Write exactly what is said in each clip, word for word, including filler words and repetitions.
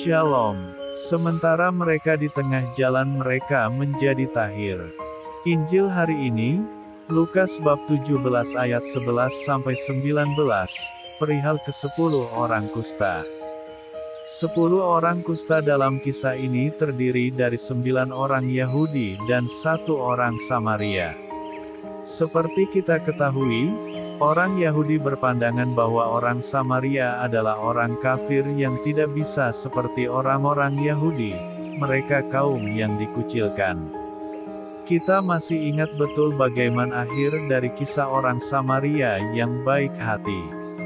Shalom. Sementara mereka di tengah jalan mereka menjadi tahir. Injil hari ini, Lukas bab tujuh belas ayat sebelas sampai sembilan belas, perihal kesepuluh orang kusta. Sepuluh orang kusta dalam kisah ini terdiri dari sembilan orang Yahudi dan satu orang Samaria. Seperti kita ketahui, orang Yahudi berpandangan bahwa orang Samaria adalah orang kafir yang tidak bisa seperti orang-orang Yahudi, mereka kaum yang dikucilkan. Kita masih ingat betul bagaimana akhir dari kisah orang Samaria yang baik hati.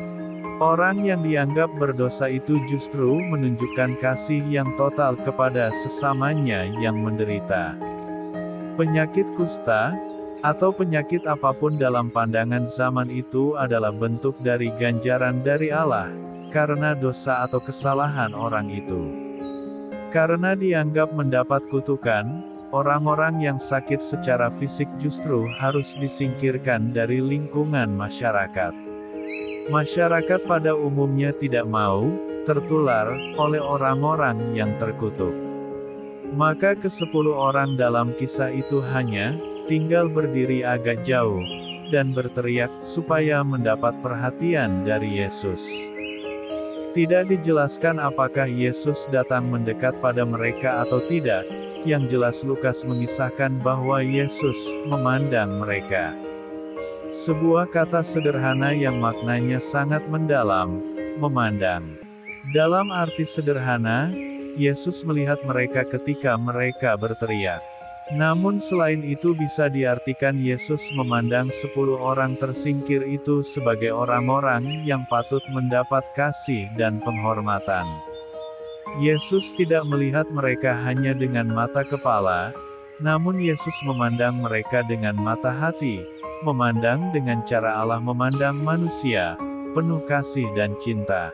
Orang yang dianggap berdosa itu justru menunjukkan kasih yang total kepada sesamanya yang menderita. Penyakit kusta, atau penyakit apapun dalam pandangan zaman itu adalah bentuk dari ganjaran dari Allah, karena dosa atau kesalahan orang itu. Karena dianggap mendapat kutukan, orang-orang yang sakit secara fisik justru harus disingkirkan dari lingkungan masyarakat. Masyarakat pada umumnya tidak mau tertular oleh orang-orang yang terkutuk. Maka kesepuluh orang dalam kisah itu hanya tinggal berdiri agak jauh dan berteriak supaya mendapat perhatian dari Yesus. Tidak dijelaskan apakah Yesus datang mendekat pada mereka atau tidak. Yang jelas Lukas mengisahkan bahwa Yesus memandang mereka. Sebuah kata sederhana yang maknanya sangat mendalam, memandang. Dalam arti sederhana, Yesus melihat mereka ketika mereka berteriak. Namun selain itu bisa diartikan Yesus memandang sepuluh orang tersingkir itu sebagai orang-orang yang patut mendapat kasih dan penghormatan. Yesus tidak melihat mereka hanya dengan mata kepala, namun Yesus memandang mereka dengan mata hati, memandang dengan cara Allah memandang manusia, penuh kasih dan cinta.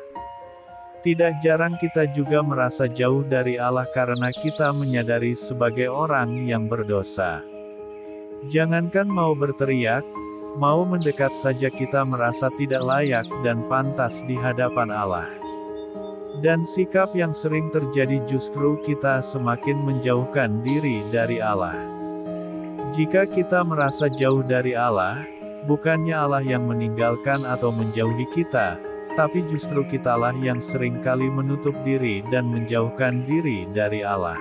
Tidak jarang kita juga merasa jauh dari Allah karena kita menyadari sebagai orang yang berdosa. Jangankan mau berteriak, mau mendekat saja kita merasa tidak layak dan pantas di hadapan Allah. Dan sikap yang sering terjadi justru kita semakin menjauhkan diri dari Allah. Jika kita merasa jauh dari Allah, bukannya Allah yang meninggalkan atau menjauhi kita, tapi justru kitalah yang seringkali menutup diri dan menjauhkan diri dari Allah.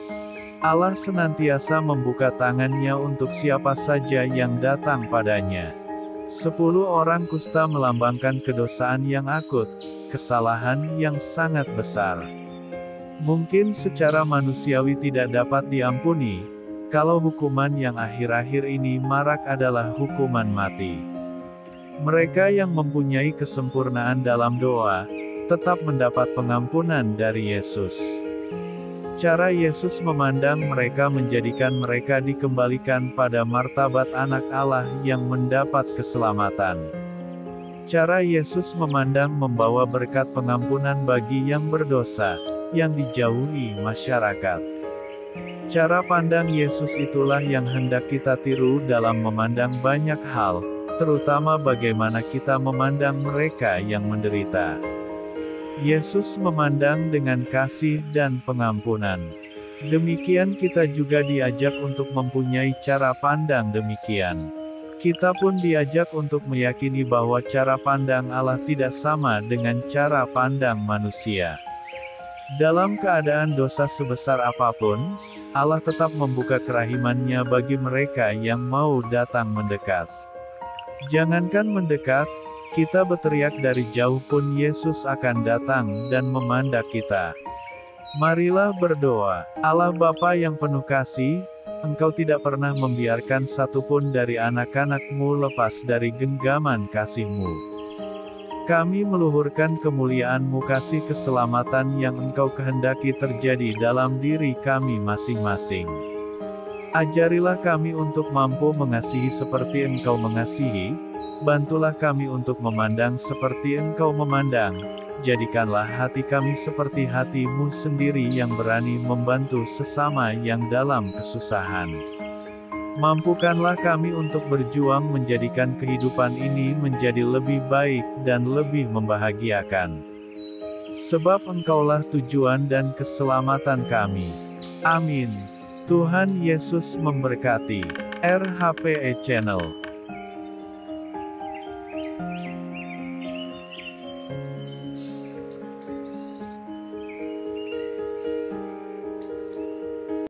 Allah senantiasa membuka tangannya untuk siapa saja yang datang padanya. Sepuluh orang kusta melambangkan kedosaan yang akut, kesalahan yang sangat besar. Mungkin secara manusiawi tidak dapat diampuni, kalau hukuman yang akhir-akhir ini marak adalah hukuman mati. Mereka yang mempunyai kesempurnaan dalam doa, tetap mendapat pengampunan dari Yesus. Cara Yesus memandang mereka menjadikan mereka dikembalikan pada martabat anak Allah yang mendapat keselamatan. Cara Yesus memandang membawa berkat pengampunan bagi yang berdosa, yang dijauhi masyarakat. Cara pandang Yesus itulah yang hendak kita tiru dalam memandang banyak hal, terutama bagaimana kita memandang mereka yang menderita. Yesus memandang dengan kasih dan pengampunan. Demikian kita juga diajak untuk mempunyai cara pandang demikian. Kita pun diajak untuk meyakini bahwa cara pandang Allah tidak sama dengan cara pandang manusia. Dalam keadaan dosa sebesar apapun, Allah tetap membuka kerahimannya bagi mereka yang mau datang mendekat. Jangankan mendekat, kita berteriak dari jauh pun Yesus akan datang dan memandang kita. Marilah berdoa. Allah Bapa yang penuh kasih, Engkau tidak pernah membiarkan satupun dari anak-anak-Mu lepas dari genggaman kasih-Mu. Kami meluhurkan kemuliaan-Mu kasih keselamatan yang Engkau kehendaki terjadi dalam diri kami masing-masing. Ajarilah kami untuk mampu mengasihi seperti Engkau mengasihi, bantulah kami untuk memandang seperti Engkau memandang, jadikanlah hati kami seperti hati-Mu sendiri yang berani membantu sesama yang dalam kesusahan. Mampukanlah kami untuk berjuang menjadikan kehidupan ini menjadi lebih baik dan lebih membahagiakan. sebab Engkaulah tujuan dan keselamatan kami. Amin. Tuhan Yesus memberkati. R H P E Channel